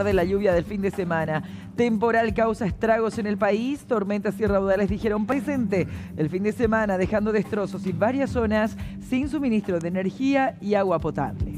de la lluvia del fin de semana. Temporal causa estragos en el país, tormentas y raudales dijeron presente el fin de semana, dejando destrozos y varias zonas sin suministro de energía y agua potable.